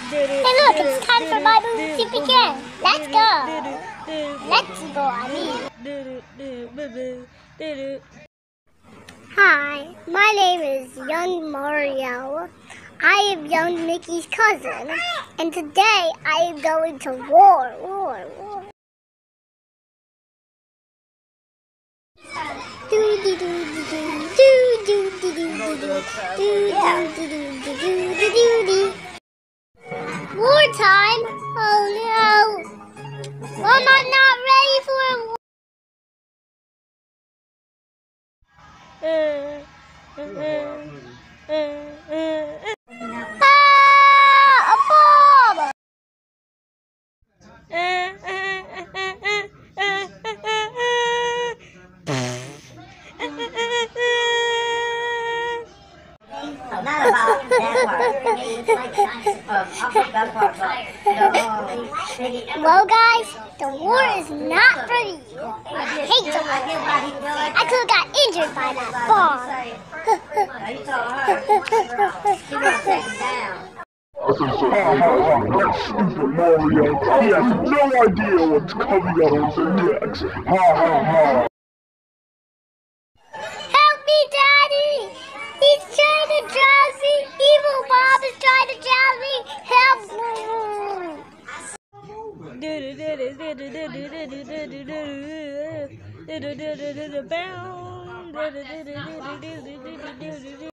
Hey look, it's time for my movie to begin. Let's go. Let's go, I mean. Hi, my name is Young Mario. I am Young Mickey's cousin. And today I am going to war. Wartime? Oh no! I'm not ready for a bomb! Not about that part. I'll take that part, Well, guys, the war is not pretty. I hate the war. I could have got injured by that bomb. That stupid Mario, he has no idea what's coming out of his next. Help me, Daddy! He's trying to drown me! Evil Bob is trying to drown me! Help me!